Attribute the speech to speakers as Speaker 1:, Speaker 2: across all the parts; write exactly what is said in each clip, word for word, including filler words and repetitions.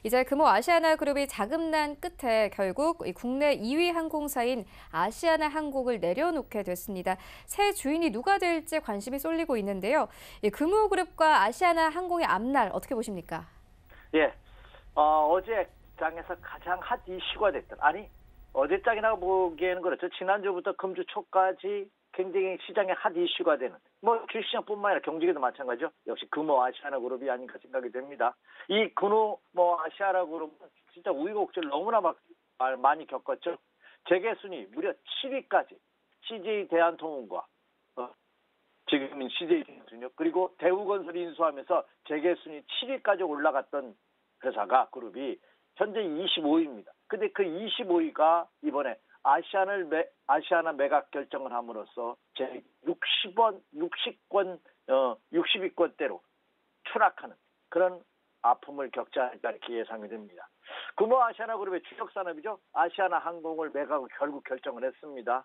Speaker 1: 이제 금호 아시아나그룹이 자금난 끝에 결국 국내 이 위 항공사인 아시아나항공을 내려놓게 됐습니다. 새 주인이 누가 될지 관심이 쏠리고 있는데요. 금호그룹과 아시아나항공의 앞날 어떻게 보십니까?
Speaker 2: 예, 어, 어제 장에서 가장 핫 이슈가 됐던, 아니 어제 장이라고 보기에는 그렇죠. 지난주부터 금주 초까지 굉장히 시장의 핫 이슈가 되는, 뭐 주식시장뿐만 아니라 경제계도 마찬가지죠. 역시 금호 아시아나그룹이 아닌가 생각이 됩니다. 이 금호 뭐 아시아나그룹은 진짜 우여곡절을 너무나 막 많이 겪었죠. 재계순위 무려 칠 위까지 씨제이 대한통운과 어, 지금은 씨제이 대한통운이요. 그리고 대우건설이 인수하면서 재계순위 칠 위까지 올라갔던 회사가 그룹이 현재 이십오 위입니다. 근데 그 이십오 위가 이번에 아시안을 매, 아시아나 매각 결정을 함으로써 제 육십 원, 육십 권, 어, 육십 위권대로 추락하는 그런 아픔을 겪지 않을까 이렇게 예상이 됩니다. 금호 아시아나그룹의 주력 산업이죠. 아시아나 항공을 매각을 결국 결정을 했습니다.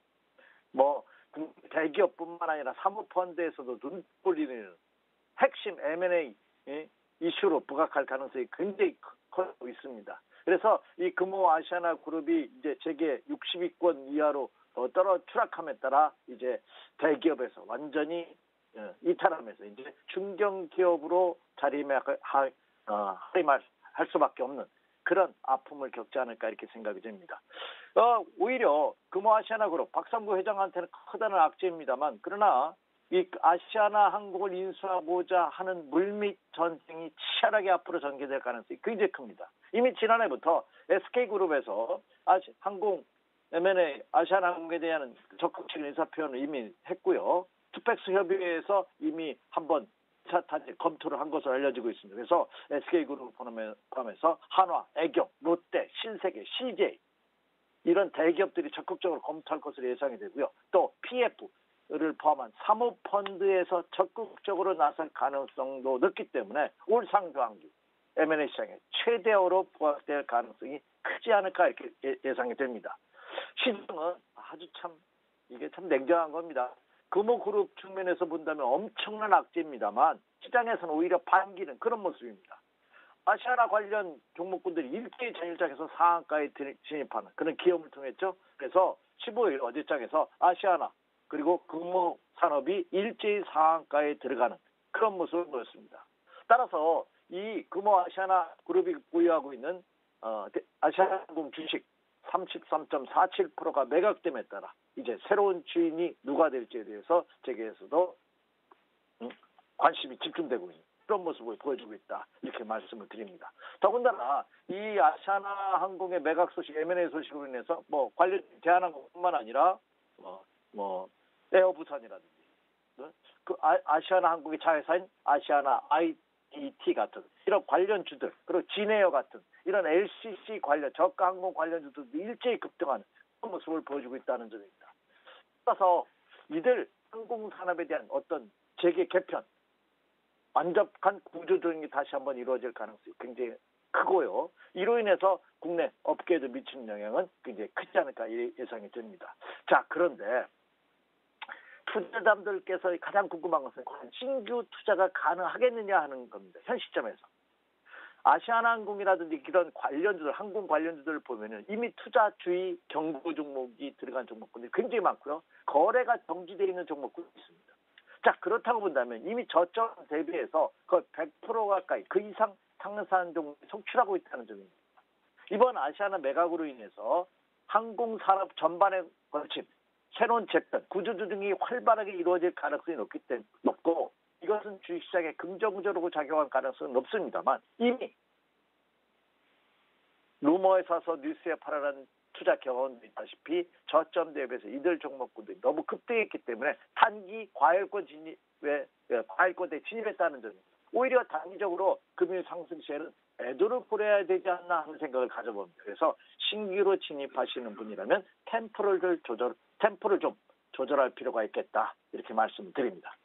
Speaker 2: 뭐 대기업뿐만 아니라 사모펀드에서도 눈 돌리는 핵심 엠 앤 에이 예? 이슈로 부각할 가능성이 굉장히 커지고 있습니다. 그래서 이 금호 아시아나 그룹이 이제 재계 육십 위권 이하로 떨어 추락함에 따라 이제 대기업에서 완전히 이탈하면서 이제 중견기업으로 자리매할 어, 할 수밖에 없는 그런 아픔을 겪지 않을까 이렇게 생각이 됩니다. 어, 오히려 금호 아시아나 그룹 박상구 회장한테는 커다란 악재입니다만, 그러나 이 아시아나 항공을 인수하고자 하는 물밑 전쟁이 치열하게 앞으로 전개될 가능성이 굉장히 큽니다. 이미 지난해부터 에스케이그룹에서 아시, 항공 엠 앤 에이 아시아나 항공에 대한 적극적인 의사표현을 이미 했고요. 투팩스 협의회에서 이미 한번 차타지 검토를 한 것으로 알려지고 있습니다. 그래서 에스케이그룹을 포함해서 한화, 애경, 롯데, 신세계, 씨제이 이런 대기업들이 적극적으로 검토할 것으로 예상이 되고요. 또 피에프 를 포함한 사모펀드에서 적극적으로 나설 가능성도 높기 때문에 올 상반기 엠 앤 에이 시장에 최대어로 부각될 가능성이 크지 않을까 이렇게 예상이 됩니다. 시장은 아주 참 이게 참 냉정한 겁니다. 금호그룹 측면에서 본다면 엄청난 악재입니다만 시장에서는 오히려 반기는 그런 모습입니다. 아시아나 관련 종목군들이 일제히 전일장에서 상한가에 진입하는 그런 기업을 통했죠. 그래서 십오 일 어제장에서 아시아나 그리고 금호 산업이 일제히 상한가에 들어가는 그런 모습을 보였습니다. 따라서 이 금호 아시아나 그룹이 보유하고 있는 어, 아시아나항공 주식 삼십삼 점 사칠 퍼센트가 매각됨에 따라 이제 새로운 주인이 누가 될지에 대해서 재계에서도 음, 관심이 집중되고 있는 그런 모습을 보여주고 있다 이렇게 말씀을 드립니다. 더군다나 이 아시아나항공의 매각 소식, 엠 앤 에이 소식으로 인해서 뭐 관련 대한항공뿐만 아니라 뭐, 뭐 에어부산이라든지 그 아시아나항공의 자회사인 아시아나 아이 디 티 같은 이런 관련주들, 그리고 진에어 같은 이런 엘 씨 씨 관련 저가 항공 관련주들도 일제히 급등하는 그런 모습을 보여주고 있다는 점입니다. 따라서 이들 항공산업에 대한 어떤 재계 개편, 완벽한 구조조정이 다시 한번 이루어질 가능성이 굉장히 크고요. 이로 인해서 국내 업계에도 미치는 영향은 굉장히 크지 않을까 예상이 됩니다. 자, 그런데 투자자들께서 가장 궁금한 것은 신규 투자가 가능하겠느냐 하는 겁니다. 현 시점에서. 아시아나항공이라든지 이런 관련주들, 항공 관련주들을 보면은 이미 투자주의 경고 종목이 들어간 종목군들이 굉장히 많고요. 거래가 정지되어 있는 종목군이 있습니다. 자, 그렇다고 본다면 이미 저점 대비해서 거의 백 퍼센트 가까이 그 이상 상승한 종목이 속출하고 있다는 점입니다. 이번 아시아나 매각으로 인해서 항공산업 전반에 걸친 새로운 재편, 구조조정이 활발하게 이루어질 가능성이 높기 때문에 높고 이것은 주식시장에 긍정적으로 작용할 가능성은 높습니다만 이미 루머에 사서 뉴스에 팔아라는 투자 경험도 있다시피 저점 대비해서 이들 종목군들이 너무 급등했기 때문에 단기 과열권 진입에 과열권에 진입했다는 점입니다. 오히려 단기적으로 금융 상승 시에는 애도를 보려야 되지 않나 하는 생각을 가져봅니다. 그래서 신규로 진입하시는 분이라면 템포를 조절, 템포를 좀 조절할 필요가 있겠다 이렇게 말씀드립니다.